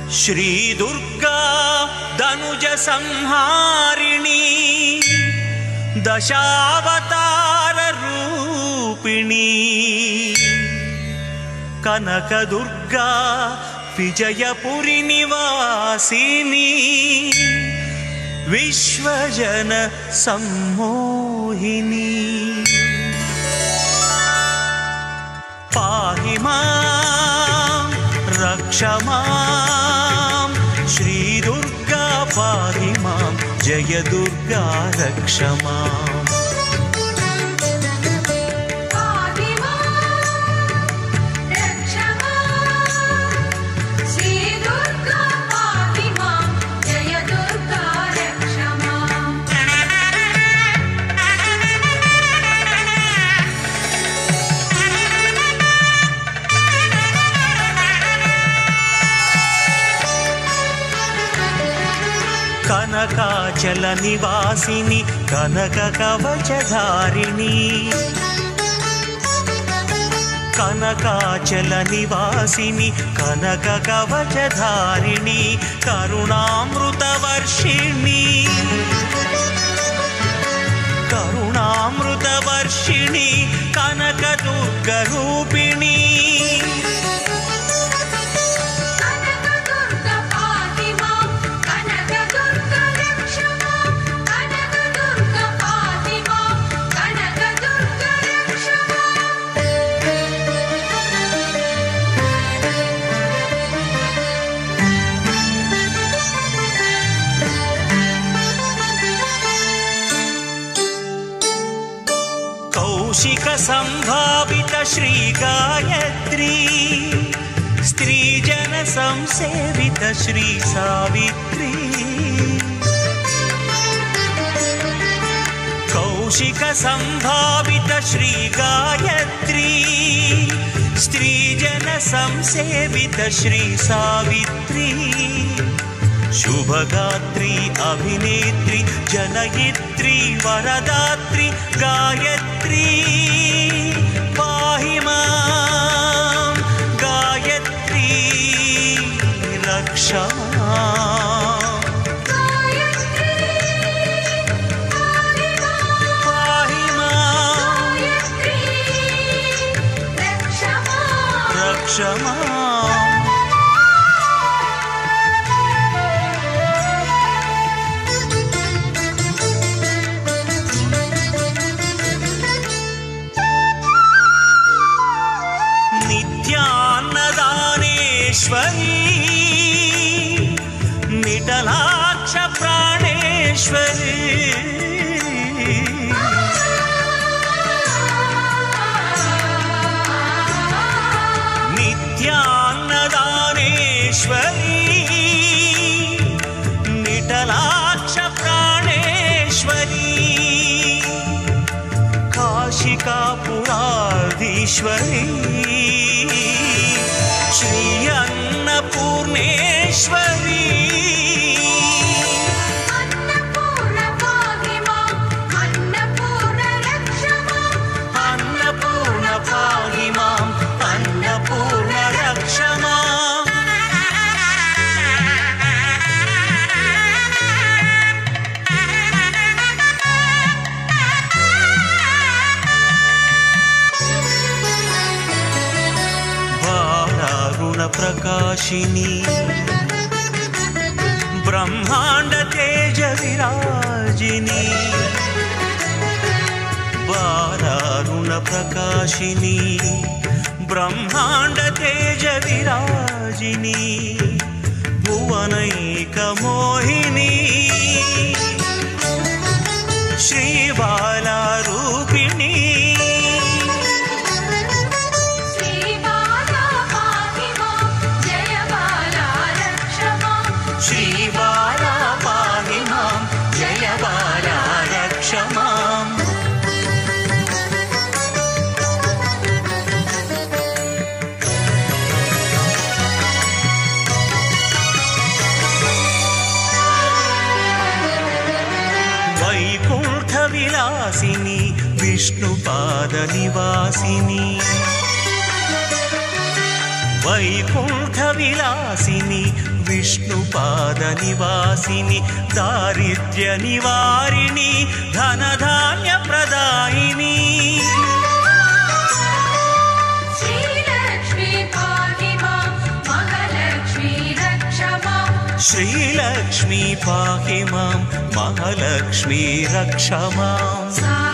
श्री दुर्गा धनुज संहारिणी दशावतार रूपिणी कनक दुर्गा विजयपुरी निवासिनी विश्वजन सम्मोहिनी पाहि मां रक्ष मां श्री दुर्गा पाहि मां जय दुर्गा रक्ष मां कनकाचल निवासिनी कनक कवचधारिणी कनकाचल निवासिनी कनक कवचधारिणी करुणामृतवर्षिणी करुणामृतवर्षिणी कनक दुर्गरूपिणी कौशिक संभावित श्री गायत्री स्त्रीजन संसेवित श्री सावित्री कौशिक संभावित श्री गायत्री स्त्रीजन संसेवित श्री सावित्री शुभगात्री अभिनेत्री जनयित्री वरदात्री गायत्री पाहि मां गायत्री रक्ष मां पाहि मां रक्ष मां निटलाक्ष प्राणेश्वरी नित्यान्नदानेश्वरी निटलाक्ष प्राणेश्वरी काशिकापुराधीश्वरी श्री अन्नपूर्णेश्वरी प्रकाशिनी ब्रह्मांड तेज विराजिनी बालारुण प्रकाशिनी ब्रह्मांड तेज विराजिनी भुवनैक मोहिनी श्री बाला रूपिणी विलासिनी विष्णुपाद निवासिनी वैकुंठ विलासिनी విష్ణుపాద నివాసిని దారిద్ర్య నివారిణి ధనధాన్య ప్రదాయిని శ్రీలక్ష్మీ పాహి మాం మహాలక్ష్మీ రక్ష మాం